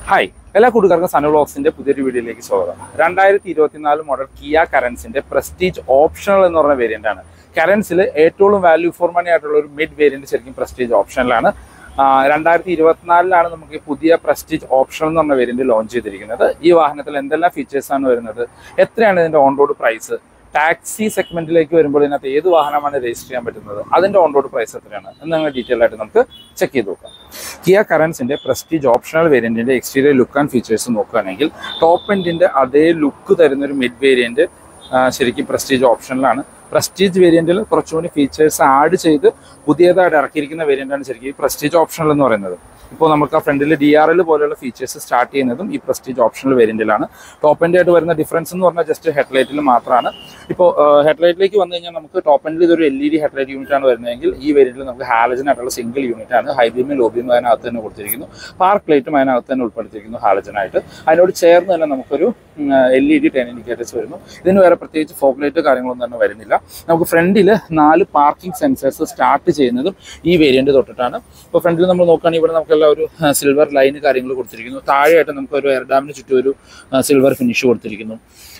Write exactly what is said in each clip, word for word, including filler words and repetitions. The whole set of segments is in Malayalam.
ഹായ്, എല്ലാ കൂട്ടുകാർക്കും സനു വ്ലോഗ്സിന്റെ പുതിയൊരു വീഡിയോയിലേക്ക് സ്വാഗതം. രണ്ടായിരത്തി ഇരുപത്തിനാല് മോഡൽ കിയ കറൻസിന്റെ പ്രസ്റ്റീജ് ഓപ്ഷണൽ എന്ന് പറഞ്ഞ വേരിയന്റ് ആണ്. കറൻസിൽ ഏറ്റവും വാല്യൂ ഫോർ മണി ആയിട്ടുള്ള ഒരു മിഡ് വേരിയന്റ് ശരിക്കും പ്രസ്റ്റീജ് ഓപ്ഷനിലാണ്. രണ്ടായിരത്തി ഇരുപത്തിനാലിലാണ് നമുക്ക് ഈ പുതിയ പ്രസ്റ്റീജ് ഓപ്ഷണൽ എന്ന് പറഞ്ഞ വേരിയന്റ് ലോഞ്ച് ചെയ്തിരിക്കുന്നത്. ഈ വാഹനത്തിൽ എന്തെല്ലാം ഫീച്ചേഴ്സാണ് വരുന്നത്, എത്രയാണ് ഇതിന്റെ ഓൺ റോഡ് പ്രൈസ്, ടാക്സി സെഗ്മെന്റിലേക്ക് വരുമ്പോൾ ഇതിനകത്ത് ഏത് വാഹനമാണ് രജിസ്റ്റർ ചെയ്യാൻ പറ്റുന്നത്, അതിന്റെ ഓൺ റോഡ് പ്രൈസ് എത്രയാണ് എന്നങ്ങനെ ഡീറ്റെയിൽ ആയിട്ട് നമുക്ക് ചെക്ക് ചെയ്ത് നോക്കാം. കിയ കറൻസിന്റെ പ്രസ്റ്റീജ് ഓപ്ഷണൽ വേരിയന്റിന്റെ എക്സ്റ്റീരിയർ ലുക്ക് ആൻഡ് ഫീച്ചേഴ്സ് നോക്കുകയാണെങ്കിൽ ടോപ്പ് എൻഡിന്റെ അതേ ലുക്ക് തരുന്ന ഒരു മിഡ് വേരിയന്റ് ശരിക്കും പ്രസ്റ്റീജ് ഓപ്ഷനിലാണ്. പ്രസ്റ്റീജ് വേരിയന്റിൽ കുറച്ചുകൂടി ഫീച്ചേഴ്സ് ആഡ് ചെയ്ത് പുതിയതായിട്ട് ഇറക്കിയിരിക്കുന്ന വേരിയന്റാണ് ശരിക്കും ഈ പ്രസ്റ്റീജ് ഓപ്ഷണൽ എന്ന് പറയുന്നത്. ഇപ്പോൾ നമുക്ക് ആ ഫ്രണ്ടിൽ ഡി ആർ എൽ പോലെയുള്ള ഫീച്ചേഴ്സ് സ്റ്റാർട്ട് ചെയ്യുന്നതും ഈ പ്രസ്റ്റീജ് ഓപ്ഷണൽ വേരിയന്റിലാണ്. ടോപ്പ് എൻഡ് ആയിട്ട് വരുന്ന ഡിഫറൻസ് എന്ന് പറഞ്ഞാൽ ജസ്റ്റ് ഹെഡ്ലൈറ്റിൽ മാത്രമാണ്. ഇപ്പോൾ ഹെഡ്ലൈറ്റിലേക്ക് വന്നു കഴിഞ്ഞാൽ നമുക്ക് ടോപ്പ് എൻഡിൽ ഇതൊരു L E D headlight unit ആണ് വരുന്നതെങ്കിൽ ഈ വേരിയന്റിൽ നമുക്ക് ഹാലജൻ ആയിട്ടുള്ള സിംഗിൾ യൂണിറ്റ് ആണ്. ഹൈ ബീമും ലോ ബീമും അതിനകത്ത് തന്നെ കൊടുത്തിരിക്കുന്നു. പാർക്ക് ലൈറ്റും അതിനകത്ത് തന്നെ ഉൾപ്പെടുത്തിയിരിക്കുന്നു ഹാലജനായിട്ട്. അതിനോട് ചേർന്ന് തന്നെ നമുക്കൊരു L E D turn indicators വരുന്നു. ഇതിന് വേറെ പ്രത്യേകിച്ച് ഫോഗ് ലൈറ്റ് കാര്യങ്ങളൊന്നും തന്നെ വരുന്നില്ല. നമുക്ക് ഫ്രണ്ടിൽ നാല് പാർക്കിംഗ് സെൻസേഴ്സ് സ്റ്റാർട്ട് ചെയ്യുന്നതും ഈ വേരിയന്റ് തൊട്ടിട്ടാണ്. ഇപ്പോൾ ഫ്രണ്ടിൽ നമ്മൾ നോക്കുകയാണെങ്കിൽ ഇവിടെ നമുക്കെല്ലാം ഒരു സിൽവർ ലൈന് കാര്യങ്ങൾ കൊടുത്തിരിക്കുന്നു. താഴെയായിട്ട് നമുക്ക് ഒരു എയർ ഡാമിന് ചുറ്റും ഒരു സിൽവർ ഫിനിഷ് കൊടുത്തിരിക്കുന്നു.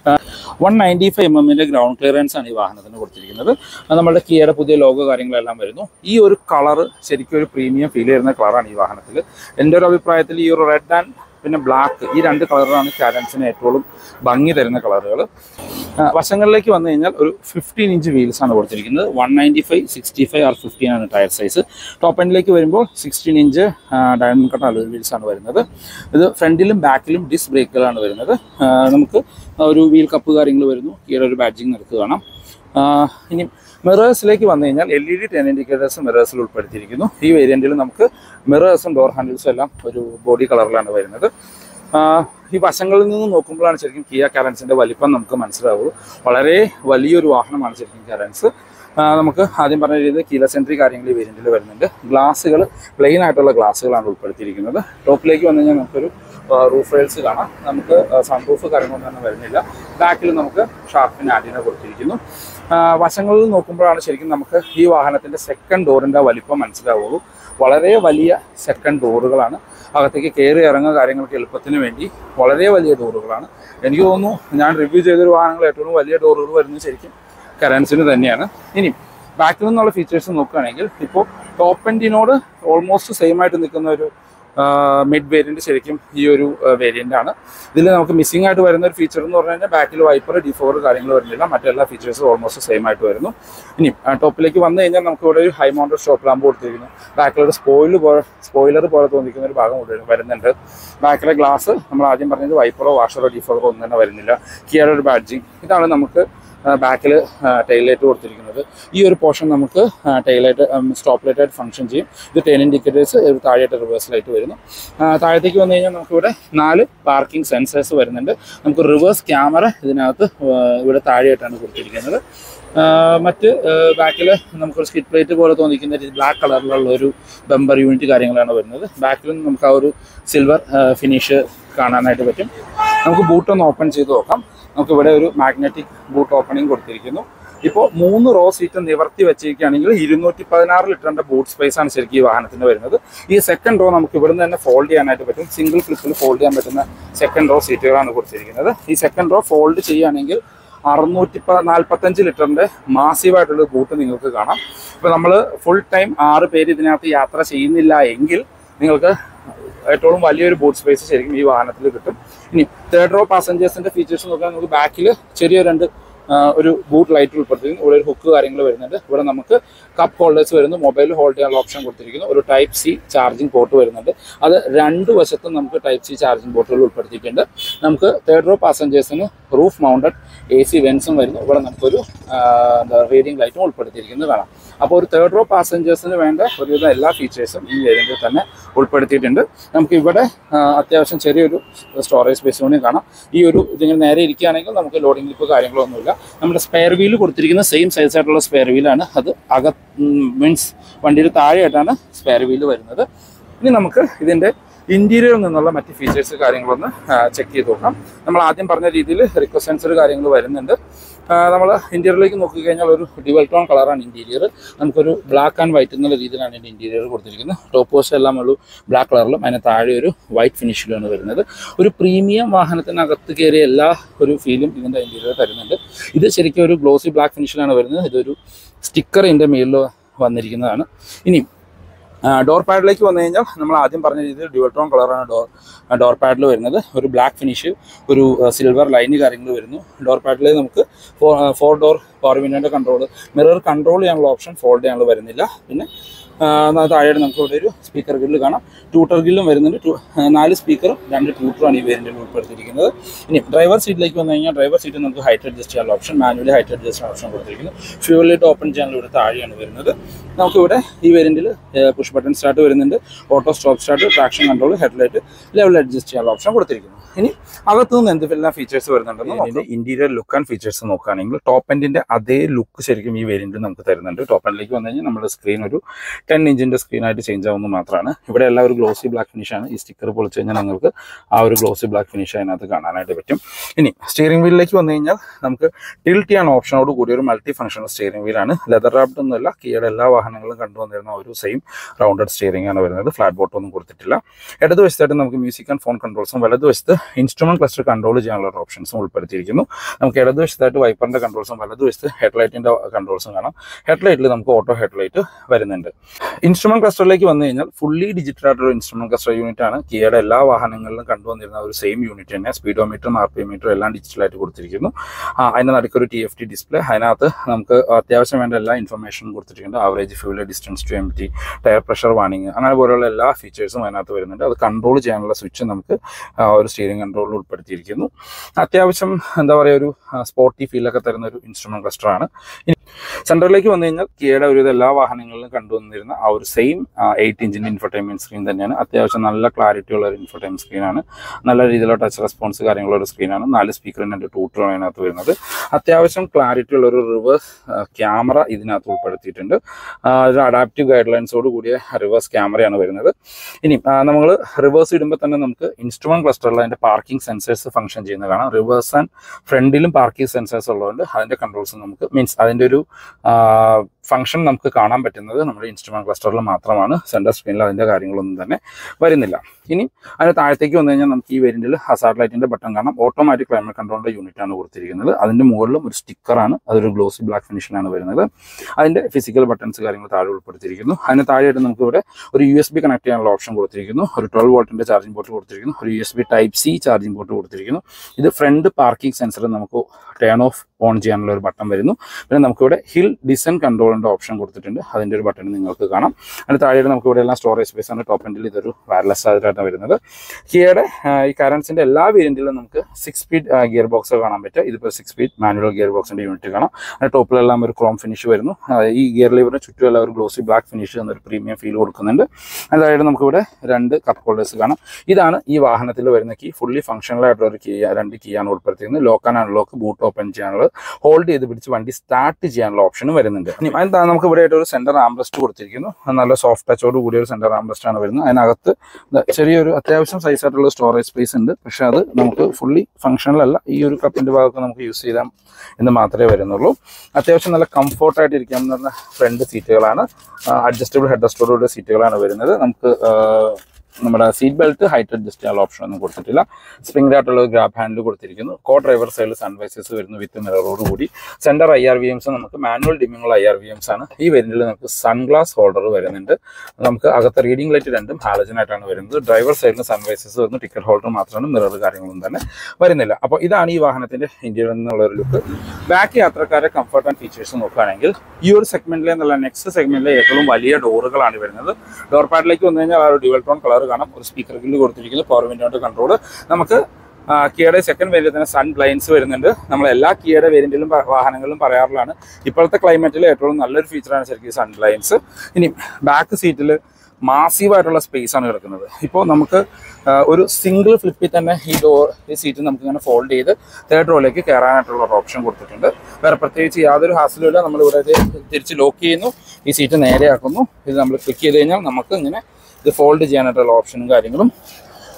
വൺ നയൻറ്റി ഫൈവ് എം എമ്മിൻ്റെ ഗ്രൗണ്ട് ക്ലിയറൻസ് ആണ് ഈ വാഹനത്തിന് കൊടുത്തിരിക്കുന്നത്. നമ്മുടെ കിയയുടെ പുതിയ ലോഗോ കാര്യങ്ങളെല്ലാം വരുന്നു. ഈ ഒരു കളർ ശരിക്കും ഒരു പ്രീമിയം ഫീൽ ചെയ്യുന്ന കളറാണ് ഈ വാഹനത്തിൽ. എൻ്റെ ഒരു അഭിപ്രായത്തിൽ ഈ ഒരു റെഡ് ആൻഡ് പിന്നെ ബ്ലാക്ക്, ഈ രണ്ട് കളറാണ് കറൻസിന് ഏറ്റവും ഭംഗി തരുന്ന കളറുകൾ. വശങ്ങളിലേക്ക് വന്നു കഴിഞ്ഞാൽ ഒരു ഫിഫ്റ്റീൻ ഇഞ്ച് വീൽസ് ആണ് കൊടുത്തിരിക്കുന്നത്. One ninety five sixty five R fifteen ആണ് ടയർ സൈസ്. ടോപ്പ് എൻഡിലേക്ക് വരുമ്പോൾ sixteen inch diamond cut alloy wheels ആണ് വരുന്നത്. ഇത് ഫ്രണ്ടിലും ബാക്കിലും ഡിസ്ക് ബ്രേക്കുകളാണ് വരുന്നത്. നമുക്ക് ഒരു വീൽ കപ്പ് കാര്യങ്ങൾ വരുന്നു. ഈ ഒരു ബാഡ്ജിങ് നിരക്ക് കാണാം. ഇനി മിറേഴ്സിലേക്ക് വന്നു കഴിഞ്ഞാൽ L E D turn indicators മിറേഴ്സിൽ ഉൾപ്പെടുത്തിയിരിക്കുന്നു. ഈ വേരിയന്റിൽ നമുക്ക് മിറേഴ്സും ഡോർ ഹാൻഡിൽസും എല്ലാം ഒരു ബോഡി കളറിലാണ് വരുന്നത്. ഈ വശങ്ങളിൽ നിന്ന് നോക്കുമ്പോഴാണ് ശരിക്കും കിയ കറൻസിൻ്റെ വലിപ്പം നമുക്ക് മനസ്സിലാവുള്ളൂ. വളരെ വലിയൊരു വാഹനമാണ് ശരിക്കും കറൻസ്. നമുക്ക് ആദ്യം പറഞ്ഞ രീതിയിൽ കീലസ് എൻട്രി കാര്യങ്ങൾ ഈ വേരിയന്റിൽ വരുന്നുണ്ട്. ഗ്ലാസുകൾ പ്ലെയിൻ ആയിട്ടുള്ള ഗ്ലാസുകളാണ് ഉൾപ്പെടുത്തിയിരിക്കുന്നത്. ടോപ്പിലേക്ക് വന്നു കഴിഞ്ഞാൽ നമുക്കൊരു റൂഫ് റെയിൽസ് കാണാം. നമുക്ക് സൺ റൂഫ് കാര്യങ്ങളൊന്നും തന്നെ വരുന്നില്ല. ബാക്കിൽ നമുക്ക് ഷാർപ്പിന് ആൻറ്റിന കൊടുത്തിരിക്കുന്നു. വശങ്ങളിൽ നോക്കുമ്പോഴാണ് ശരിക്കും നമുക്ക് ഈ വാഹനത്തിൻ്റെ സെക്കൻഡ് ഡോറിൻ്റെ വലിപ്പം മനസ്സിലാവുള്ളൂ. വളരെ വലിയ സെക്കൻഡ് ഡോറുകളാണ്. അകത്തേക്ക് കയറി ഇറങ്ങുന്ന കാര്യങ്ങൾക്ക് എളുപ്പത്തിന് വേണ്ടി വളരെ വലിയ ഡോറുകളാണ്. എനിക്ക് തോന്നുന്നു ഞാൻ റിവ്യൂ ചെയ്തൊരു വാഹനങ്ങൾ ഏറ്റവും വലിയ ഡോറുകൾ വരുന്നത് ശരിക്കും കറൻസിന് തന്നെയാണ്. ഇനി ബാക്കിൽ നിന്നുള്ള ഫീച്ചേഴ്സ് നോക്കുകയാണെങ്കിൽ ഇപ്പോൾ ടോപ്പ് എൻഡിനോട് ഓൾമോസ്റ്റ് സെയിം ആയിട്ട് നിൽക്കുന്ന ഒരു മിഡ് വേരിയൻറ്റ് ശരിക്കും ഈ ഒരു വേരിയൻ്റ് ആണ്. ഇതിൽ നമുക്ക് മിസ്സിംഗ് ആയിട്ട് വരുന്ന ഒരു ഫീച്ചർ എന്ന് പറഞ്ഞു കഴിഞ്ഞാൽ ബാക്കിൽ വൈപ്പർ ഡിഫോർ കാര്യങ്ങൾ വരുന്നില്ല. മറ്റെല്ലാ ഫീച്ചേഴ്സും ഓൾമോസ്റ്റ് സെയിം ആയിട്ട് വരുന്നു. ഇനി ടോപ്പിലേക്ക് വന്നു കഴിഞ്ഞാൽ നമുക്ക് ഇവിടെ ഒരു ഹൈ മൗണ്ടഡ് സ്റ്റോപ്പ് ലാമ്പ് കൊടുത്തിരിക്കുന്നു. ബാക്കിലൊരു സ്പോയിൽ പോലെ സ്പോയിലർ പോലെ തോന്നിക്കുന്ന ഒരു ഭാഗം വരുന്നുണ്ട്. ബാക്കിലെ ഗ്ലാസ് നമ്മൾ ആദ്യം പറഞ്ഞത് വൈപ്പറോ വാഷറോ ഡിഫോറോ ഒന്നും തന്നെ വരുന്നില്ല. കിയയുടെ ഒരു ബാഡ്ജിങ് ഇതാണ്. നമുക്ക് ബാക്കിൽ ടൈൽ ലൈറ്റ് കൊടുത്തിരിക്കുന്നത്. ഈ ഒരു പോർഷൻ നമുക്ക് ടൈൽ ലൈറ്റ് സ്റ്റോപ്പ് ലൈറ്റ് ആയിട്ട് ഫംഗ്ഷൻ ചെയ്യും. ഇത് ടെൻ ഇൻഡിക്കേറ്റേഴ്സ് ഒരു താഴെയായിട്ട് റിവേഴ്സ് ലൈറ്റ് വരുന്നു. താഴത്തേക്ക് വന്നു കഴിഞ്ഞാൽ നമുക്കിവിടെ നാല് പാർക്കിംഗ് സെൻസേഴ്സ് വരുന്നുണ്ട്. നമുക്ക് റിവേഴ്സ് ക്യാമറ ഇതിനകത്ത് ഇവിടെ താഴെയായിട്ടാണ് കൊടുത്തിരിക്കുന്നത്. മറ്റ് ബാക്കിൽ നമുക്കൊരു സ്കിഡ് പ്ലേറ്റ് പോലെ തോന്നിക്കുന്ന ബ്ലാക്ക് കളറിലുള്ള ഒരു ബമ്പർ യൂണിറ്റ് കാര്യങ്ങളാണ് വരുന്നത്. ബാക്കിലും നമുക്ക് ആ ഒരു സിൽവർ ഫിനിഷ് കാണാനായിട്ട് പറ്റും. നമുക്ക് ബൂട്ടൊന്ന് ഓപ്പൺ ചെയ്ത് നോക്കാം. നമുക്കിവിടെ ഒരു മാഗ്നറ്റിക് ബൂട്ട് ഓപ്പണിംഗ് കൊടുത്തിരിക്കുന്നു. ഇപ്പോൾ മൂന്ന് റോ സീറ്റ് നിവർത്തി വെച്ചിരിക്കുകയാണെങ്കിൽ ഇരുന്നൂറ്റി പതിനാറ് ലിറ്ററിൻ്റെ ബൂട്ട് സ്പേസ് ആണ് ശരിക്കും ഈ വാഹനത്തിന് വരുന്നത്. ഈ സെക്കൻഡ് റോ നമുക്ക് ഇവിടുന്ന് തന്നെ ഫോൾഡ് ചെയ്യാനായിട്ട് പറ്റും. സിംഗിൾ ഫ്ലിപ്പിൽ ഫോൾഡ് ചെയ്യാൻ പറ്റുന്ന സെക്കൻഡ് റോ സീറ്റുകളാണ് കൊടുത്തിരിക്കുന്നത്. ഈ സെക്കൻഡ് റോ ഫോൾഡ് ചെയ്യുകയാണെങ്കിൽ അറുന്നൂറ്റി പ നാൽപ്പത്തഞ്ച് ലിറ്ററിൻ്റെ മാസീവായിട്ടുള്ള ബൂട്ട് നിങ്ങൾക്ക് കാണാം. ഇപ്പോൾ നമ്മൾ ഫുൾ ടൈം ആറ് പേര് ഇതിനകത്ത് യാത്ര ചെയ്യുന്നില്ല എങ്കിൽ നിങ്ങൾക്ക് ഏറ്റവും വലിയൊരു ബൂട്ട് സ്പേസ് ശരിക്കും ഈ വാഹനത്തിൽ കിട്ടും. ഇനി തേർഡ് റോ പാസഞ്ചേഴ്സിൻ്റെ ഫീച്ചേഴ്സ് നോക്കാൻ നമുക്ക് ബാക്കിൽ ചെറിയ രണ്ട് ഒരു ബൂട്ട് ലൈറ്റ് ഉൾപ്പെടുത്തിയിരിക്കുന്നു. ഇവിടെ ഒരു ഹുക്ക് കാര്യങ്ങൾ വരുന്നുണ്ട്. ഇവിടെ നമുക്ക് കപ്പ് ഹോൾഡേഴ്സ് വരുന്നു. മൊബൈൽ ഹോൾഡ് ചെയ്യാനുള്ള ഓപ്ഷൻ കൊടുത്തിരിക്കുന്നു. ഒരു ടൈപ്പ് സി ചാർജിങ് പോർട്ട് വരുന്നുണ്ട്. അത് രണ്ട് വശത്തും നമുക്ക് ടൈപ്പ് സി ചാർജിങ് പോർട്ടുകൾ ഉൾപ്പെടുത്തിയിട്ടുണ്ട്. നമുക്ക് തേർഡ് റോ പാസഞ്ചേഴ്സിന് റൂഫ് മൗണ്ടഡ് എ സി വെൻസും വരുന്നു. ഇവിടെ നമുക്കൊരു എന്താ റീഡിംഗ് ലൈറ്റും ഉൾപ്പെടുത്തിയിരിക്കുന്നത് കാണാം. അപ്പോൾ ഒരു തേർഡ് റോ പാസഞ്ചേഴ്സിന് വേണ്ട ഒരുവിധ എല്ലാ ഫീച്ചേഴ്സും ഈ വേരിയന്റിൽ തന്നെ ഉൾപ്പെടുത്തിയിട്ടുണ്ട്. നമുക്ക് ഇവിടെ അത്യാവശ്യം ചെറിയൊരു സ്റ്റോറേജ് സ്പേസ് കൂടി കാണാം. ഈ ഒരു ഇതിങ്ങനെ നേരെ ഇരിക്കുകയാണെങ്കിൽ നമുക്ക് ലോഡിംഗ് ലിപ്പ് കാര്യങ്ങളൊന്നുമില്ല. നമ്മുടെ സ്പെയർ വീല് കൊടുത്തിരിക്കുന്ന സെയിം സൈസ് ആയിട്ടുള്ള സ്പെയർ വീലാണ്. അത് അക മീൻസ് വണ്ടിയുടെ താഴെയായിട്ടാണ് സ്പെയർ വീല് വരുന്നത്. ഇനി നമുക്ക് ഇതിൻ്റെ ഇന്റീരിയറിൽ നിന്നുള്ള മറ്റ് ഫീച്ചേഴ്സ് കാര്യങ്ങളൊന്ന് ചെക്ക് ചെയ്ത് നോക്കാം. നമ്മൾ ആദ്യം പറഞ്ഞ രീതിയിൽ റിക്വസ്റ്റ് സെൻസർ കാര്യങ്ങൾ വരുന്നുണ്ട്. നമ്മൾ ഇൻറ്റീരിയറിലേക്ക് നോക്കിക്കഴിഞ്ഞാൽ ഒരു ഡ്യുവൽ ടോൺ കളറാണ് ഇൻറ്റീരിയർ. നമുക്കൊരു ബ്ലാക്ക് ആൻഡ് വൈറ്റ് എന്നുള്ള രീതിയിലാണ് ഇതിൻ്റെ ഇൻറ്റീരിയർ കൊടുത്തിരിക്കുന്നത്. ടോപ്പ് പോസ്റ്റ് എല്ലാം ഒരു ബ്ലാക്ക് കളറിലും അതിന് താഴെ ഒരു വൈറ്റ് ഫിനിഷിലുമാണ് വരുന്നത്. ഒരു പ്രീമിയം വാഹനത്തിനകത്ത് കയറിയ എല്ലാ ഒരു ഫീലും ഇതിൻ്റെ ഇൻറ്റീരിയർ തരുന്നുണ്ട്. ഇത് ശരിക്കും ഒരു ഗ്ലോസി ബ്ലാക്ക് ഫിനിഷിലാണ് വരുന്നത്. ഇതൊരു സ്റ്റിക്കർ ഇതിൻ്റെ മേളിൽ വന്നിരിക്കുന്നതാണ്. ഇനി ഡോർ പാഡിലേക്ക് വന്നു കഴിഞ്ഞാൽ നമ്മൾ ആദ്യം പറഞ്ഞ രീതിയിൽ ഡ്യുവൽ ടോൺ കളറാണ് ഡോർ ഡോർ പാഡിൽ വരുന്നത്. ഒരു ബ്ലാക്ക് ഫിനിഷ്, ഒരു സിൽവർ ലൈന് കാര്യങ്ങൾ വരുന്നു. ഡോർ പാഡിൽ നമുക്ക് ഫോർ ഫോർ ഡോർ പവർ വിൻഡോൻ്റെ കൺട്രോൾ, മിറർ കൺട്രോൾ ചെയ്യാനുള്ള ഓപ്ഷൻ ഫോൾഡ് ചെയ്യാനുള്ള വരുന്നില്ല. പിന്നെ താഴെ നമുക്ക് ഇവിടെ ഒരു സ്പീക്കർ ഗില്ല് കാണാം. ട്യൂട്ടർ ഗില്ലും വരുന്നുണ്ട്. നാല് സ്പീക്കറും രണ്ട് ട്യൂട്ടറുമാണ് ഈ വേരിയൻറ്റിൽ ഉൾപ്പെടുത്തിയിരിക്കുന്നത്. ഇനി ഡ്രൈവർ സീറ്റിലേക്ക് വന്നു കഴിഞ്ഞാൽ ഡ്രൈവർ സീറ്റ് നമുക്ക് ഹൈറ്റ് അഡ്ജസ്റ്റ് ചെയ്യാനുള്ള option, manually height adjust option കൊടുത്തിരിക്കുന്നു. ഫ്യൂവൽ ലൈറ്റ് ഓപ്പൺ ചെയ്യാനുള്ള ഇവിടെ താഴെയാണ് വരുന്നത്. നമുക്കിവിടെ ഈ വേരിയൻറ്റിൽ പുഷ് ബട്ടൺ സ്റ്റാർട്ട് വരുന്നുണ്ട്. Auto stop start, traction control, headlight, level adjust ചെയ്യാനുള്ള ഓപ്ഷൻ കൊടുത്തിരിക്കുന്നു. ഇനി അകത്തു നിന്ന് എന്തെല്ലാം ഫീച്ചേഴ്സ് വരുന്നുണ്ടെന്ന് ഇതിൻ്റെ ഇൻറ്റീരിയർ ലുക്ക് ആൻഡ് ഫീച്ചേഴ്സ് നോക്കുകയാണെങ്കിൽ ടോപ്പ് എൻഡിൻ്റെ അതേ ലുക്ക് ശരിക്കും ഈ വേരിയൻറ്റിൽ നമുക്ക് തരുന്നുണ്ട്. ടോപ്പ് എൻഡിലേക്ക് വന്നു കഴിഞ്ഞാൽ നമ്മുടെ സ്ക്രീൻ ഒരു ടെൻ ഇഞ്ചിൻ്റെ സ്ക്രീനായിട്ട് ചേഞ്ച് ആവുന്നത് മാത്രമാണ്. ഇവിടെ എല്ലാം ഒരു ഗ്ലോസി ബ്ലാക്ക് ഫിനിഷാണ്. ഈ സ്റ്റിക്കർ പൊളിച്ച് കഴിഞ്ഞാൽ നിങ്ങൾക്ക് ആ ഒരു ഗ്ലോസി ബ്ലാക്ക് ഫിനിഷ് അതിനകത്ത് കാണാനായിട്ട് പറ്റും. ഇനി സ്റ്റിയറിംഗ് വീലിലേക്ക് വന്നു കഴിഞ്ഞാൽ നമുക്ക് ടിൽറ്റ് ചെയ്യാൻ ഓപ്ഷനോട് കൂടി ഒരു മൾട്ടി ഫംഗ്ഷണൽ സ്റ്റിയറിംഗ് വീലാണ്. ലെതർ റാപ്ഡ് ഒന്നുമല്ല, കിയയുടെ എല്ലാ വാഹനങ്ങളും കണ്ടുവന്നിരുന്ന ഒരു സെയിം റൗണ്ടഡ് സ്റ്റിയറിംഗ് ആണ് വരുന്നത്. ഫ്ലാറ്റ് ബോട്ടം ഒന്നും കൊടുത്തിട്ടില്ല. ഇടതുവശത്തായിട്ട് നമുക്ക് മ്യൂസിക് ആൻഡ് ഫോൺ കൺട്രോൾസും വലതുവശത്ത് ഇൻസ്ട്രുമെന്റ് ക്ലസ്റ്റർ കൺട്രോൾ ചെയ്യാനുള്ള ഓപ്ഷൻസും ഉൾപ്പെടുത്തിയിരിക്കുന്നു. നമുക്ക് ഇടതുവശത്തായിട്ട് വൈപ്പറിന്റെ കൺട്രോൾസും വലതുവശത്ത് ഹെഡ്ലൈറ്റിന്റെ കൺട്രോൾസും കാണാം. ഹെഡ്ലൈറ്റിൽ നമുക്ക് ഓട്ടോ ഹെഡ്ലൈറ്റ് വരുന്നുണ്ട്. ഇൻസ്ട്രുമെന്റ് ക്ലസ്റ്ററിലേക്ക് വന്നു കഴിഞ്ഞാൽ ഫുള്ളി ഡിജിറ്റൽ ആയിട്ടുള്ള ഇൻസ്ട്രുമെന്റ് ക്ലസ്റ്റർ യൂണിറ്റ് ആണ്. കിയയുടെ എല്ലാ വാഹനങ്ങളിലും കണ്ടുവന്നിരുന്ന ഒരു സെയിം യൂണിറ്റ് തന്നെ. സ്പീഡോമീറ്ററും ആർ പി മീറ്ററും എല്ലാം ഡിജിറ്റലായിട്ട് കൊടുത്തിരിക്കുന്നു. അതിൻ്റെ നടുക്കൊരു ടി എഫ് ടി ഡിസ്പ്ലേ. അതിനകത്ത് നമുക്ക് അത്യാവശ്യം വേണ്ട എല്ലാ ഇൻഫർമേഷനും കൊടുത്തിട്ടുണ്ട്. Average fuel, distance to empty, tyre pressure warning, അങ്ങനെ പോലെയുള്ള എല്ലാ ഫീച്ചേഴ്സും അതിനകത്ത് വരുന്നുണ്ട്. അത് കൺട്രോൾ ചെയ്യാനുള്ള സ്വിച്ച് നമുക്ക് ഒരു സ്റ്റിയറിംഗ് കൺട്രോളിൽ ഉൾപ്പെടുത്തിയിരിക്കുന്നു. അത്യാവശ്യം എന്താ പറയുക ഒരു സ്പോർട്ടി ഫീലൊക്കെ തരുന്ന ഒരു ഇൻസ്ട്രുമെന്റ് ക്ലസ്റ്റർ ആണ്. സെൻട്രലിലേക്ക് വന്നു കഴിഞ്ഞാൽ കിയയുടെ ഒരു എല്ലാ വാഹനങ്ങളിലും കണ്ടുവന്നിരുന്ന ആ ഒരു സെയിം എയ്റ്റ് ഇഞ്ചിൻ്റെ ഇൻഫർടൈൻമെന്റ് സ്ക്രീൻ തന്നെയാണ്. അത്യാവശ്യം നല്ല ക്ലാരിറ്റി ഉള്ള ഒരു ഇൻഫർടൈൻമെന്റ് സ്ക്രീനാണ്. നല്ല രീതിയിലുള്ള ടച്ച് റെസ്പോൺസ് കാര്യങ്ങളുള്ള ഒരു സ്ക്രീനാണ്. നാല് സ്പീക്കറിൻ്റെ രണ്ട് ട്യൂട്ടറാണ് അതിനകത്ത് വരുന്നത്. അത്യാവശ്യം ക്ലാരിറ്റി ഉള്ള ഒരു റിവേഴ്സ് ക്യാമറ ഇതിനകത്ത് ഉൾപ്പെടുത്തിയിട്ടുണ്ട്. ഒരു അഡാപ്റ്റീവ് ഗൈഡ് ലൈൻസോട് കൂടിയ റിവേഴ്സ് ക്യാമറയാണ് വരുന്നത്. ഇനി നമ്മൾ റിവേഴ്സ് ഇടുമ്പോൾ തന്നെ നമുക്ക് ഇൻസ്ട്രുമെന്റ് ക്ലസ്റ്ററിൽ അതിൻ്റെ പാർക്കിംഗ് സെൻസേഴ്സ് ഫംഗ്ഷൻ ചെയ്യുന്നത് കാണാം. റിവേഴ്സ് ആൻഡ് ഫ്രണ്ടിലും പാർക്കിംഗ് സെൻസേഴ്സ് ഉള്ളതുകൊണ്ട് അതിൻ്റെ കൺട്രോൾസ് നമുക്ക് മീൻസ് അതിൻ്റെ ഒരു ഫംഗ്ഷൻ നമുക്ക് കാണാൻ പറ്റുന്നത് നമ്മുടെ ഇൻസ്ട്രുമെന്റ് ക്ലസ്റ്ററിൽ മാത്രമാണ്. സെൻറ്റർ സ്ക്രീനിൽ അതിൻ്റെ കാര്യങ്ങളൊന്നും തന്നെ വരുന്നില്ല. ഇനി അതിന് താഴത്തേക്ക് വന്നു കഴിഞ്ഞാൽ നമുക്ക് ഈ വേരിയന്റിൽ ഹസാർഡ് ലൈറ്റിന്റെ ബട്ടൺ കാണാം. ഓട്ടോമാറ്റിക് ക്ലൈമറ്റ് കൺട്രോളിന്റെ യൂണിറ്റ് ആണ് കൊടുത്തിരിക്കുന്നത്. അതിന്റെ മുകളിലും ഒരു സ്റ്റിക്കറാണ്, അതൊരു ഗ്ലോസി ബ്ലാക്ക് ഫിനിഷിലാണ് വരുന്നത്. അതിന്റെ ഫിസിക്കൽ ബട്ടൺസ് കാര്യങ്ങൾ താഴെ ഉൾപ്പെടുത്തിയിരിക്കുന്നു. അതിന് താഴെയായിട്ട് നമുക്ക് ഇവിടെ ഒരു യു എസ് ബി കണക്ട് ചെയ്യാനുള്ള ഓപ്ഷൻ കൊടുത്തിരിക്കുന്നു. ഒരു ട്വൽവ് വോൾട്ടിന്റെ ചാർജിംഗ് പോർട്ട് കൊടുത്തിരിക്കുന്നു. ഒരു U S B type C charging port കൊടുത്തിരിക്കുന്നു. ഇത് ഫ്രണ്ട് പാർക്കിംഗ് സെൻസർ നമുക്ക് ടേൺ ഓഫ് ഓൺ ചെയ്യാനുള്ള ഒരു ബട്ടൺ വരുന്നു. പിന്നെ നമുക്കിവിടെ ഹിൽ ഡിസെൻഡ് കൺട്രോളിന്റെ ഓപ്ഷൻ കൊടുത്തിട്ടുണ്ട്. അതിന്റെ ഒരു ബട്ടൺ നിങ്ങൾക്ക് കാണാം. അതിന് താഴെ നമുക്ക് ഇവിടെ എല്ലാം സ്റ്റോറേജ് സ്പേസ് ആണ്. ടോപ്പ് എൻഡിൽ ഇതൊരു വയർലെസ് ആയിട്ടാണ് വരുന്നത്. കിയയുടെ ഈ കറൻസിന്റെ എല്ലാ വേരിയന്റിലും നമുക്ക് സിക്സ് സ്പീഡ് ഗിയർ ബോക്സ് കാണാൻ പറ്റും. ഇതിപ്പോൾ സിക്സ് സ്പീഡ് മാനുവൽ ഗിയർ ബോക്സിന്റെ യൂണിറ്റ് കാണാം. അതിന്റെ ടോപ്പിലെല്ലാം ഒരു ക്രോം ഫിനിഷ് വരുന്നു. ഈ ഗിയർ ലിവറിന് ചുറ്റുമെല്ലാം ഒരു ഗ്ലോസി ബ്ലാക്ക് ഫിനിഷ് എന്നൊരു പ്രീമിയം ഫീൽ കൊടുക്കുന്നുണ്ട്. അതായത് നമുക്കിവിടെ രണ്ട് കപ്പ് ഹോൾഡേഴ്സ് കാണാം. ഇതാണ് ഈ വാഹനത്തിൽ വരുന്ന കീ. ഫുള്ളി ഫംഗ്ഷണൽ ആയിട്ടുള്ള ഒരു കീ, രണ്ട് കീ ആണ് ഉൾപ്പെടുത്തിയിരുന്നത്. Lock and unlock, boot open ചെയ്യാനുള്ളത്, ഹോൾഡ് ചെയ്ത് പിടിച്ച് വണ്ടി സ്റ്റാർട്ട് ചെയ്യാനുള്ള ഓപ്ഷനും വരുന്നുണ്ട്. ഇനി അതിന് നമുക്ക് ഇവിടെ ആയിട്ട് ഒരു സെന്റർ ആംബ്രസ്റ്റ് കൊടുത്തിരിക്കുന്നു. നല്ല സോഫ്റ്റ് ടച്ചോട് കൂടിയ ഒരു സെന്റർ ആംബ്രസ്റ്റ് ആണ് വരുന്നത്. അതിനകത്ത് ചെറിയൊരു അത്യാവശ്യം സൈസ് ആയിട്ടുള്ള സ്റ്റോറേജ് സ്പേസ് ഉണ്ട്. പക്ഷെ അത് നമുക്ക് ഫുള്ളി ഫംഗ്ഷണൽ അല്ല. ഈ ഒരു കപ്പിന്റെ ഭാഗത്ത് നമുക്ക് യൂസ് ചെയ്താൽ എന്ന് മാത്രമേ വരുന്നുള്ളൂ. അത്യാവശ്യം നല്ല കംഫോർട്ടായിട്ട് ഇരിക്കാവുന്ന ഫ്രണ്ട് സീറ്റുകളാണ്. അഡ്ജസ്റ്റബിൾ ഹെഡ് റെസ്റ്റോറുള്ള സീറ്റുകളാണ് വരുന്നത്. നമുക്ക് നമ്മുടെ സീറ്റ് ബെൽറ്റ് ഹൈറ്റ് അഡ്ജസ്റ്റ് ചെയ്യാനുള്ള ഓപ്ഷൻ ഒന്നും കൊടുത്തിട്ടില്ല. സ്പ്രിംഗ് ആയിട്ടുള്ള ഗ്രാബ് ഹാൻഡിൽ കൊടുത്തിരിക്കുന്നു. കോ ഡ്രൈവർ സൈഡിൽ സൺവൈസേഴ്സ് വരുന്നു വിത്ത് മിററോട് കൂടി. Centre I R V Ms നമുക്ക് മാനുവൽ ഡിമ്മിങ്ങുള്ള ഐ ആർ വി എംസ് ആണ്. ഈ വേരിയന്റിൽ നമുക്ക് സൺഗ്ലാസ് ഹോൾഡർ വരുന്നുണ്ട്. നമുക്ക് അകത്ത് റീഡിംഗ് ലൈറ്റ് രണ്ടും ഹാലജനായിട്ടാണ് വരുന്നത്. ഡ്രൈവർ സൈഡിൽ സൺവൈസേഴ്സ് വരുന്നു. ടിക്കറ്റ് ഹോൾഡർ മാത്രമാണ്, മിറർ കാര്യങ്ങളൊന്നും തന്നെ വരുന്നില്ല. അപ്പോൾ ഇതാണ് ഈ വാഹനത്തിന്റെ ഇന്ത്യയിൽ നിന്നുള്ള ഒരു ലുക്ക്. ബാക്ക് യാത്രക്കാരെ കംഫർട്ട് ആൻഡ് ഫീച്ചേഴ്സ് നോക്കുകയാണെങ്കിൽ ഈ ഒരു സെഗ്മെന്റിലെ എന്നുള്ള നെക്സ്റ്റ് സെഗ്മെന്റിലെ ഏറ്റവും വലിയ ഡോറുകളാണ് വരുന്നത്. ഡോർ പാഡിലേക്ക് വന്നു കഴിഞ്ഞാൽ ആ ഒരു ഡ്യുവൽ ടോൺ കളർ കാണാം. ഒരു സ്പീക്കർ ഗില്ല് കൊടുത്തിരിക്കുന്നു. പവർ വിൻഡോയുടെ കൺട്രോൾ. നമുക്ക് കിയയുടെ സെക്കൻഡ് വേരിയന്റിൽ തന്നെ സൺ ബ്ലൈൻഡ്സ് വരുന്നുണ്ട്. നമ്മൾ എല്ലാ കിയയുടെ വേരിയന്റിലും വാഹനങ്ങളിലും പറയാറുള്ളതാണ്. ഇപ്പോഴത്തെ ക്ലൈമറ്റിൽ ഏറ്റവും നല്ലൊരു ഫീച്ചറാണ് ശരിക്കും സൺ ബ്ലൈൻഡ്സ്. ഇനി ബാക്ക് സീറ്റിൽ മാസീവായിട്ടുള്ള സ്പേസ് ആണ് കിടക്കുന്നത്. ഇപ്പോൾ നമുക്ക് ഒരു സിംഗിൾ ഫ്ലിപ്പിൽ തന്നെ ഈ ഡോർ ഈ സീറ്റ് നമുക്ക് ഇങ്ങനെ ഫോൾഡ് ചെയ്ത് തേർഡ് റോയിലേക്ക് കയറാനായിട്ടുള്ള ഒരു ഓപ്ഷൻ കൊടുത്തിട്ടുണ്ട്. വേറെ പ്രത്യേകിച്ച് യാതൊരു ഹാസിലും ഇല്ല. നമ്മളിവിടെ തിരിച്ച് ലോക്ക് ചെയ്യുന്നു, ഈ സീറ്റ് നേരെയാക്കുന്നു. ഇത് നമ്മൾ ക്ലിക്ക് ചെയ്ത് കഴിഞ്ഞാൽ നമുക്ക് ഇങ്ങനെ ഇത് ഫോൾഡ് ചെയ്യാനായിട്ടുള്ള ഓപ്ഷനും കാര്യങ്ങളും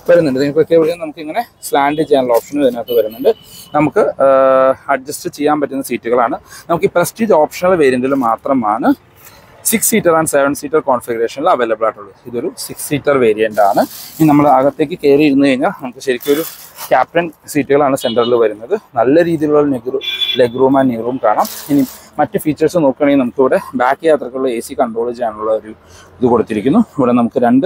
വരുന്നുണ്ട്. നിങ്ങൾക്ക് എവിടെയും നമുക്ക് ഇങ്ങനെ സ്ലാൻഡ് ചെയ്യാനുള്ള ഓപ്ഷനും ഇതിനകത്ത് വരുന്നുണ്ട്. നമുക്ക് അഡ്ജസ്റ്റ് ചെയ്യാൻ പറ്റുന്ന സീറ്റുകളാണ്. നമുക്ക് ഈ പ്രസ്റ്റീജ് ഓപ്ഷണൽ വേരിയൻറ്റിൽ മാത്രമാണ് six seater and seven seater കോൺഫിഗറേഷനിൽ അവൈലബിൾ ആയിട്ടുള്ളത്. ഇതൊരു സിക്സ് സീറ്റർ വേരിയൻ്റ് ആണ്. ഇനി നമ്മൾ അകത്തേക്ക് കയറി ഇരുന്ന് കഴിഞ്ഞാൽ നമുക്ക് ശരിക്കും ഒരു ക്യാപ്റ്റൻ സീറ്റുകളാണ് സെൻറ്ററിൽ വരുന്നത്. നല്ല രീതിയിലുള്ള നെഗ് leg room and knee room കാണാം. ഇനി മറ്റ് ഫീച്ചേഴ്സ് നോക്കുകയാണെങ്കിൽ നമുക്കിവിടെ ബാക്ക് യാത്രക്കുള്ള എ സി കൺട്രോൾ ചെയ്യാനുള്ള ഒരു ഇത് കൊടുത്തിരിക്കുന്നു. ഇവിടെ നമുക്ക് രണ്ട്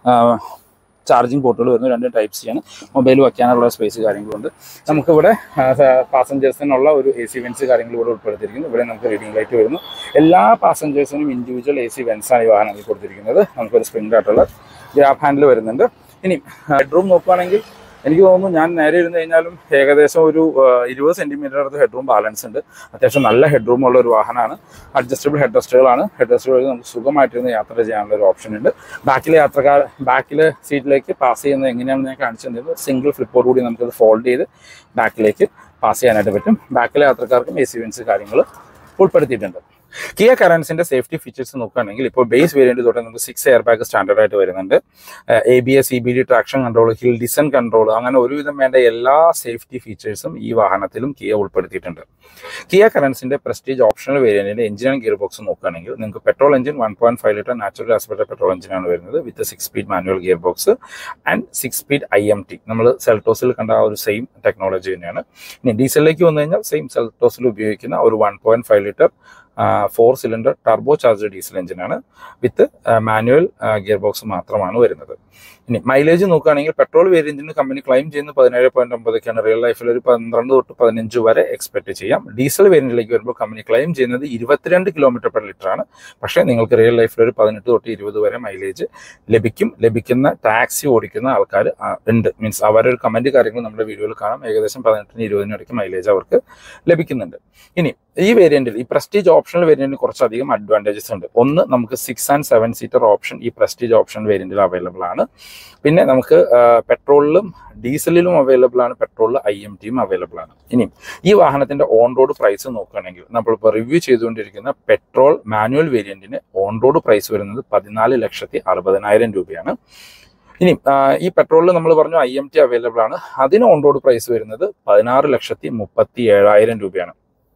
ചാർജിങ് പോർട്ടുകൾ വരുന്നു. രണ്ട് ടൈപ്പ് സി ആണ്. മൊബൈൽ വയ്ക്കാനുള്ള സ്പേസ് കാര്യങ്ങളുണ്ട്. നമുക്കിവിടെ പാസഞ്ചേഴ്സിനുള്ള ഒരു എ സി വെൻസ് കാര്യങ്ങൾ ഇവിടെ ഉൾപ്പെടുത്തിയിരിക്കുന്നു. ഇവിടെ നമുക്ക് റീഡിംഗ് ലൈറ്റ് വരുന്നു. എല്ലാ പാസഞ്ചേഴ്സിനും ഇൻഡിവിജ്വൽ എ സി വെൻസാണ് ഈ വാഹനത്തിൽ കൊടുത്തിരിക്കുന്നത്. നമുക്കൊരു സ്പ്രിംഗ് ആയിട്ടുള്ള ഗ്രാബ് ഹാൻഡിൽ വരുന്നുണ്ട്. ഇനി ഹെഡ്റൂം നോക്കുകയാണെങ്കിൽ എനിക്ക് തോന്നുന്നു ഞാൻ നേരെ ഇരുന്ന് കഴിഞ്ഞാലും ഏകദേശം ഒരു ഇരുപത് സെൻറ്റിമീറ്റർ അടുത്ത് ഹെഡ്റൂം ബാലൻസ് ഉണ്ട്. അത്യാവശ്യം നല്ല ഹെഡ്റൂം ഉള്ള ഒരു വാഹനമാണ്. അഡ്ജസ്റ്റബിൾ ഹെഡ് റെസ്റ്റുകളാണ്. ഹെഡ് റെസ്റ്റുകൾ നമുക്ക് സുഖമായിട്ടിരുന്ന് യാത്ര ചെയ്യാനുള്ള ഒരു ഓപ്ഷൻ ഉണ്ട്. ബാക്കിലെ യാത്രക്കാർ ബാക്കിലെ സീറ്റിലേക്ക് പാസ് ചെയ്യുന്നത് എങ്ങനെയാണെന്ന് ഞാൻ കാണിച്ചു തന്നിരുന്നു. സിംഗിൾ ഫ്ലിപ്പോട് കൂടി നമുക്കത് ഫോൾഡ് ചെയ്ത് ബാക്കിലേക്ക് പാസ് ചെയ്യാനായിട്ട് പറ്റും. ബാക്കിലെ യാത്രക്കാർക്കും എ സി വെൻസ് കാര്യങ്ങൾ ഉൾപ്പെടുത്തിയിട്ടുണ്ട്. കിയ കറൻസിന്റെ സേഫ്റ്റി ഫീച്ചേഴ്സ് നോക്കുകയാണെങ്കിൽ ഇപ്പോൾ ബേസ് വേരിയന്റ് തൊട്ട് നമുക്ക് സിക്സ് എയർ ബാഗ് സ്റ്റാൻഡേർഡ് ആയിട്ട് വരുന്നുണ്ട്. A B S, E B D, traction control, hill descent control, അങ്ങനെ ഒരുവിധം വേണ്ട എല്ലാ സേഫ്റ്റി ഫീച്ചേഴ്സും ഈ വാഹനത്തിലും കിയ ഉൾപ്പെടുത്തിയിട്ടുണ്ട്. കിയ കറൻസിന്റെ പ്രസ്റ്റീജ് ഓപ്ഷണൽ വേരിയന്റിന്റെ എഞ്ചിൻ ആൻഡ് ഗിയർ ബോക്സ് നോക്കുകയാണെങ്കിൽ നിങ്ങൾക്ക് petrol engine one point five litre natural aspect petrol എഞ്ചിനാണ് വരുന്നത് with six speed manual gear box and six speed I M T. നമ്മൾ സെൽട്ടോസിൽ കണ്ട ആ ഒരു സെയിം ടെക്നോളജി തന്നെയാണ്. ഇനി ഡീസലിലേക്ക് വന്നു കഴിഞ്ഞാൽ സെയിം സെൽട്ടോസിൽ ഉപയോഗിക്കുന്ന ഒരു one point five litre four cylinder turbo charge diesel എഞ്ചിനാണ് വിത്ത് മാനുവൽ ഗിയർ ബോക്സ് മാത്രമാണ് വരുന്നത്. ഇനി മൈലേജ് നോക്കുകയാണെങ്കിൽ പെട്രോൾ വേരിയന്റിന് കമ്പനി ക്ലെയിം ചെയ്യുന്ന പതിനേഴ് പോയിന്റ് ഒമ്പതൊക്കെയാണ്. റിയൽ ലൈഫിൽ ഒരു പന്ത്രണ്ട് തൊട്ട് പതിനഞ്ച് വരെ എക്സ്പെക്ട് ചെയ്യാം. ഡീസൽ വേരിയന്റിലേക്ക് വരുമ്പോൾ കമ്പനി ക്ലെയിം ചെയ്യുന്നത് ഇരുപത്തിരണ്ട് കിലോമീറ്റർ പെർ ലിറ്റർ ആണ്. പക്ഷേ നിങ്ങൾക്ക് റിയൽ ലൈഫിൽ ഒരു പതിനെട്ട് തൊട്ട് ഇരുപത് വരെ മൈലേജ് ലഭിക്കും. ലഭിക്കുന്ന ടാക്സി ഓടിക്കുന്ന ആൾക്കാർ ഉണ്ട്. മീൻസ് അവരൊരു കമന്റ് കാര്യങ്ങൾ നമ്മുടെ വീഡിയോയിൽ കാണാം. ഏകദേശം പതിനെട്ടിന് ഇരുപതിന് ഇടയ്ക്ക് മൈലേജ് അവർക്ക് ലഭിക്കുന്നുണ്ട്. ഇനി ഈ വേരിയന്റിൽ ഈ പ്രസ്റ്റീജ് ഓപ്ഷണൽ വേരിയന്റിന് കുറച്ചധികം അഡ്വാൻറ്റേജസ് ഉണ്ട്. ഒന്ന്, നമുക്ക് six and seven seater option ഈ പ്രസ്റ്റീജ് ഓപ്ഷൻ വേരിയന്റിൽ അവൈലബിൾ ആണ്. പിന്നെ നമുക്ക് പെട്രോളിലും ഡീസലിലും അവൈലബിൾ ആണ്. പെട്രോളിൽ ഐ എം ടിയും അവൈലബിൾ ആണ്. ഇനി ഈ വാഹനത്തിന്റെ ഓൺ റോഡ് പ്രൈസ് നോക്കുകയാണെങ്കിൽ നമ്മളിപ്പോൾ റിവ്യൂ ചെയ്തുകൊണ്ടിരിക്കുന്ന പെട്രോൾ മാനുവൽ വേരിയന്റിന് ഓൺ റോഡ് പ്രൈസ് വരുന്നത് പതിനാല് ലക്ഷത്തി അറുപതിനായിരം രൂപയാണ്. ഇനി ഈ പെട്രോളിൽ നമ്മൾ പറഞ്ഞു ഐ എം ടി അവൈലബിൾ ആണ്. അതിന് ഓൺ റോഡ് പ്രൈസ് വരുന്നത് പതിനാറ് ലക്ഷത്തി മുപ്പത്തി ഏഴായിരം രൂപയാണ്.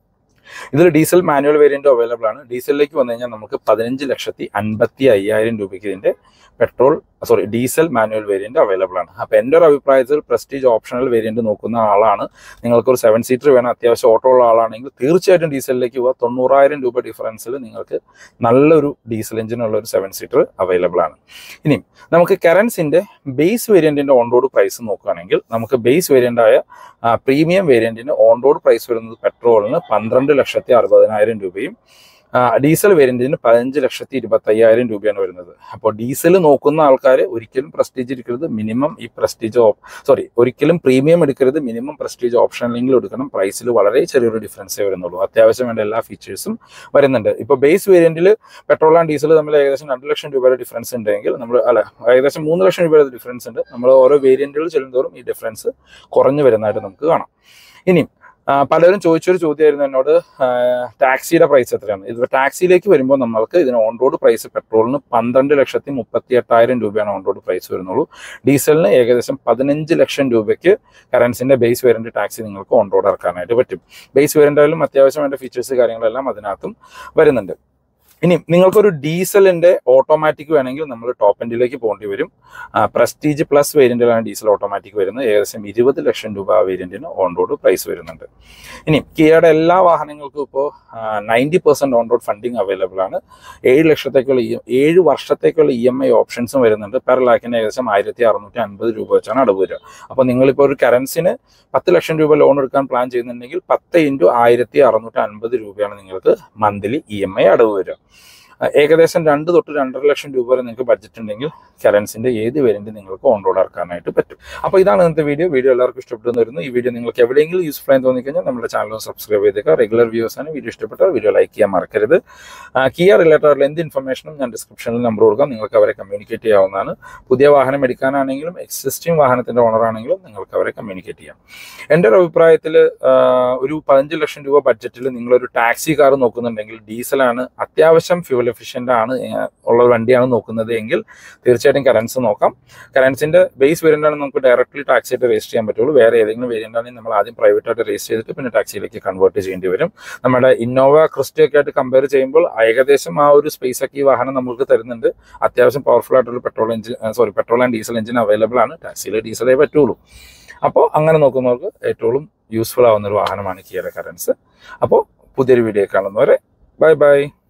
ഇതിൽ ഡീസൽ മാനുവൽ വേരിയന്റ് അവൈലബിൾ ആണ്. ഡീസലിലേക്ക് വന്നു കഴിഞ്ഞാൽ നമുക്ക് പതിനഞ്ച് ലക്ഷത്തി അൻപത്തി അയ്യായിരം രൂപയ്ക്ക് ഇതിന്റെ petrol sorry diesel manual variant available ആണ്. അപ്പോൾ എൻ്റെ ഒരു അഭിപ്രായത്തിൽ പ്രസ്റ്റീജ് ഓപ്ഷണൽ വേരിയന്റ് നോക്കുന്ന ആളാണ്, നിങ്ങൾക്കൊരു സെവൻ സീറ്റർ വേണം, അത്യാവശ്യം ഓട്ടോ ഉള്ള ആളാണെങ്കിൽ തീർച്ചയായിട്ടും ഡീസലിലേക്ക് പോവുക. തൊണ്ണൂറായിരം രൂപ ഡിഫറൻസിൽ നിങ്ങൾക്ക് നല്ലൊരു ഡീസൽ എഞ്ചിനുള്ള ഒരു സെവൻ സീറ്റർ അവൈലബിൾ ആണ്. ഇനി നമുക്ക് കറൻസിന്റെ ബേസ് വേരിയന്റിന്റെ ഓൺ റോഡ് പ്രൈസ് നോക്കുകയാണെങ്കിൽ നമുക്ക് ബേസ് വേരിയന്റായ പ്രീമിയം വേരിയന്റിന് ഓൺ റോഡ് പ്രൈസ് വരുന്നത് പെട്രോളിന് പന്ത്രണ്ട് ലക്ഷത്തി അറുപതിനായിരം രൂപയും ഡീസൽ വേരിയന്റിന് പതിനഞ്ച് ലക്ഷത്തി ഇരുപത്തി അയ്യായിരം രൂപയാണ് വരുന്നത്. അപ്പോൾ ഡീസൽ നോക്കുന്ന ആൾക്കാർ ഒരിക്കലും പ്രസ്റ്റീജ് എടുക്കരുത്, മിനിമം ഈ പ്രസ്റ്റീജ് സോറി ഒരിക്കലും പ്രീമിയം എടുക്കരുത്, മിനിമം പ്രസ്റ്റീജ് ഓപ്ഷനിലെങ്കിലും എടുക്കണം. പ്രൈസിൽ വളരെ ചെറിയൊരു ഡിഫറൻസേ വരുന്നുള്ളൂ. അത്യാവശ്യം വേണ്ട എല്ലാ ഫീച്ചേഴ്സും വരുന്നുണ്ട്. ഇപ്പോൾ ബേസ് വേരിയന്റിൽ പെട്രോൾ ആൻഡ് ഡീസൽ തമ്മിൽ ഏകദേശം രണ്ട് ലക്ഷം രൂപയുടെ ഡിഫറൻസ് ഉണ്ടെങ്കിൽ നമ്മൾ അല്ല ഏകദേശം മൂന്ന് ലക്ഷം രൂപയുടെ ഡിഫറൻസ് ഉണ്ട്. നമ്മൾ ഓരോ വേരിയന്റുകൾ ചെല്ലുന്തോറും ഈ ഡിഫറൻസ് കുറഞ്ഞു വരുന്നതായിട്ട് നമുക്ക് കാണാം. ഇനി പലരും ചോദിച്ചൊരു ചോദ്യമായിരുന്നു എന്നോട്, ടാക്സിയുടെ പ്രൈസ് എത്രയാണ്. ഇത് ടാക്സിയിലേക്ക് വരുമ്പോൾ നമ്മൾക്ക് ഇതിന് ഓൺ റോഡ് പ്രൈസ് പെട്രോളിന് പന്ത്രണ്ട് ലക്ഷത്തി മുപ്പത്തി എട്ടായിരം രൂപയാണ് ഓൺ റോഡ് പ്രൈസ് വരുന്നുള്ളൂ. ഡീസലിന് ഏകദേശം പതിനഞ്ച് ലക്ഷം രൂപയ്ക്ക് കറൻസിന്റെ ബേസ് വേരിയന്റ് ടാക്സി നിങ്ങൾക്ക് ഓൺ റോഡ് ഇറക്കാനായിട്ട് പറ്റും. ബേസ് വേരിയന്റായാലും അത്യാവശ്യം വേണ്ട ഫീച്ചേഴ്സ് കാര്യങ്ങളെല്ലാം അതിനകത്തും വരുന്നുണ്ട്. ഇനി നിങ്ങൾക്കൊരു ഡീസലിന്റെ ഓട്ടോമാറ്റിക് വേണമെങ്കിൽ നമ്മൾ ടോപ്പ് എൻഡിലേക്ക് പോകേണ്ടി വരും. പ്രസ്റ്റീജ് പ്ലസ് വേരിയന്റിലാണ് ഡീസൽ ഓട്ടോമാറ്റിക് വരുന്നത്. ഏകദേശം ഇരുപത് ലക്ഷം രൂപ ആ വേരിയന്റിന് ഓൺ റോഡ് പ്രൈസ് വരുന്നുണ്ട്. ഇനി കിയയുടെ എല്ലാ വാഹനങ്ങൾക്കും ഇപ്പോൾ ninety percent on road funding available ആണ്. ഏഴ് ലക്ഷത്തേക്കുള്ള ഏഴ് വർഷത്തേക്കുള്ള ഇ എം ഐ ഓപ്ഷൻസും വരുന്നുണ്ട്. പെർ ലാക്കിന് ഏകദേശം ആയിരത്തി അറുന്നൂറ്റി അൻപത് രൂപ വെച്ചാണ് അടവ് വരിക. അപ്പോൾ നിങ്ങളിപ്പോൾ ഒരു കറൻസിന് പത്ത് ലക്ഷം രൂപ ലോൺ എടുക്കാൻ പ്ലാൻ ചെയ്യുന്നുണ്ടെങ്കിൽ പത്ത് ഇൻറ്റു ആയിരത്തി അറുന്നൂറ്റി അൻപത് രൂപയാണ് നിങ്ങൾക്ക് മന്ത്ലി ഇ എം ഐ അടവ് വരിക. ഏകദേശം രണ്ട് തൊട്ട് രണ്ടര ലക്ഷം രൂപ വരെ നിങ്ങൾക്ക് ബഡ്ജറ്റ് ഉണ്ടെങ്കിൽ കറൻസിന്റെ ഏത് വേരിയന്റ് നിങ്ങൾക്ക് ഓൺ റോഡ് ഇറക്കാനായിട്ട് പറ്റും. അപ്പോൾ ഇതാണ് ഇന്നത്തെ വീഡിയോ. വീഡിയോ എല്ലാവർക്കും ഇഷ്ടപ്പെട്ടെന്ന് വരുന്നു. ഈ വീഡിയോ നിങ്ങൾക്ക് എവിടെയെങ്കിലും യൂസ്ഫുൾ ആയി തോന്നിക്കഴിഞ്ഞാൽ നമ്മുടെ ചാനൽ സബ്സ്ക്രൈബ് ചെയ്തേക്കുക. റെഗുലർ വ്യൂസ് ആണ്. വീഡിയോ ഇഷ്ടപ്പെട്ടാൽ വീഡിയോ ലൈക്ക് ചെയ്യാൻ മറക്കരുത്. കിയ റിലേറ്റഡ് ആയിട്ടുള്ള എന്ത് ഇൻഫർമേഷനും ഞാൻ ഡിസ്ക്രിപ്ഷനിൽ നമ്പർ കൊടുക്കാം, നിങ്ങൾക്ക് അവരെ കമ്മ്യൂണിക്കേറ്റ് ചെയ്യാവുന്നതാണ്. പുതിയ വാഹനം എടുക്കാനാണെങ്കിലും എക്സിസ്റ്റിംഗ് വാഹനത്തിന്റെ ഓണർ ആണെങ്കിലും നിങ്ങൾക്ക് അവരെ കമ്മ്യൂണിക്കേറ്റ് ചെയ്യാം. എൻ്റെ ഒരു അഭിപ്രായത്തിൽ ഒരു പതിനഞ്ച് ലക്ഷം രൂപ ബഡ്ജറ്റിൽ നിങ്ങളൊരു ടാക്സി കാർ നോക്കുന്നുണ്ടെങ്കിൽ ഡീസലാണ് അത്യാവശ്യം ഫ്യൂൽ എഫിഷ്യൻ്റ് ആണ് ഉള്ള ഒരു വണ്ടിയാണ് നോക്കുന്നത് എങ്കിൽ തീർച്ചയായിട്ടും കറൻസ് നോക്കാം. കറൻസിൻ്റെ ബേസ് വേരിയൻ്റാണ് നമുക്ക് ഡയറക്റ്റ്ലി ടാക്സി ആയിട്ട് രജിസ്റ്റർ ചെയ്യാൻ പറ്റുള്ളൂ. വേറെ ഏതെങ്കിലും വേരിയൻ്റ് ആണെങ്കിൽ നമ്മൾ ആദ്യം പ്രൈവറ്റ് ആയിട്ട് രജിസ്റ്റർ ചെയ്തിട്ട് പിന്നെ ടാക്സിയിലേക്ക് കൺവേർട്ട് ചെയ്യേണ്ടി വരും. നമ്മുടെ ഇന്നോവ ക്രിസ്റ്റ ഒക്കെ ആയിട്ട് കമ്പയർ ചെയ്യുമ്പോൾ ഏകദേശം ആ ഒരു സ്പേസ് ഒക്കെ ഈ വാഹനം നമുക്ക് തരുന്നുണ്ട്. അത്യാവശ്യം പവർഫുൾ ആയിട്ടുള്ള petrol engine sorry petrol and diesel engine available ആണ്. ടാക്സിയിൽ ഡീസലേ പറ്റുള്ളൂ. അപ്പോൾ അങ്ങനെ നോക്കുന്നവർക്ക് ഏറ്റവും യൂസ്ഫുൾ ആവുന്ന ഒരു വാഹനമാണ് കിയയുടെ കറൻസ്. അപ്പോൾ പുതിയൊരു വീഡിയോ കാണുന്നവരെ ബൈ ബൈ.